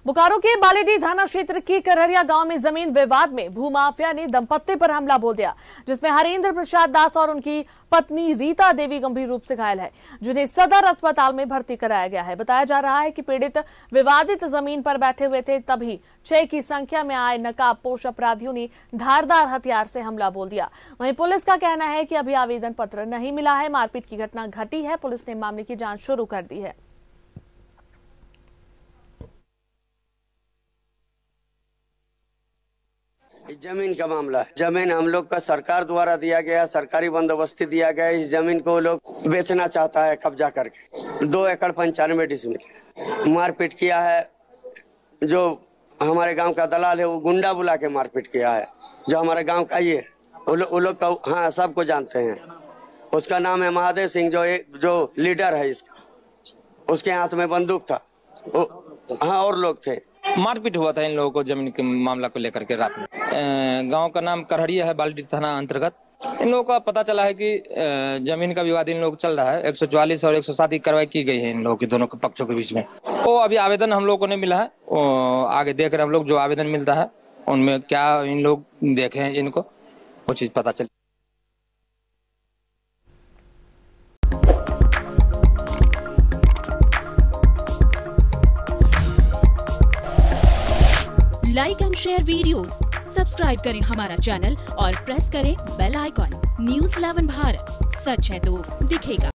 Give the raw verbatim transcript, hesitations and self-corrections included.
बोकारो के बालेडी थाना क्षेत्र के करहरिया गांव में जमीन विवाद में भूमाफिया ने दंपत्ति पर हमला बोल दिया, जिसमें हरेंद्र प्रसाद दास और उनकी पत्नी रीता देवी गंभीर रूप से घायल है, जिन्हें सदर अस्पताल में भर्ती कराया गया है। बताया जा रहा है कि पीड़ित विवादित जमीन पर बैठे हुए थे, तभी छह की संख्या में आए नकाबपोश अपराधियों ने धारदार हथियार से हमला बोल दिया। वहीं पुलिस का कहना है कि अभी आवेदन पत्र नहीं मिला है। मारपीट की घटना घटी है, पुलिस ने मामले की जांच शुरू कर दी है। जमीन का मामला है। जमीन हम लोग का सरकार द्वारा दिया गया, सरकारी बंदोबस्ती दिया गया। इस जमीन को लोग बेचना चाहता है कब्जा करके। दो एकड़ पंचानवे डिसमिल मारपीट किया है। जो हमारे गांव का दलाल है वो गुंडा बुला के मारपीट किया है। जो हमारे गांव का ये वो लोग लो का हाँ सबको जानते हैं। उसका नाम है महादेव सिंह, जो एक जो लीडर है इसका। उसके हाथ में बंदूक था। हाँ और लोग थे। मारपीट हुआ था इन लोगों को जमीन के मामला को लेकर के। रात में गांव का नाम करहरिया है, बालेडी थाना अंतर्गत। इन लोगों का पता चला है कि जमीन का विवाद इन लोग चल रहा है। एक सौ चौवालीस और एक सौ सात की कार्रवाई की गई है इन लोगों के दोनों के पक्षों के बीच में। वो अभी आवेदन हम लोगों को नहीं मिला है। वो आगे देख रहे हम लोग, जो आवेदन मिलता है उनमें क्या इन लोग देखे हैं, इनको वो चीज पता चले। Like and share videos, subscribe करें हमारा चैनल और प्रेस करें bell icon. News eleven Bharat, सच है तो दिखेगा।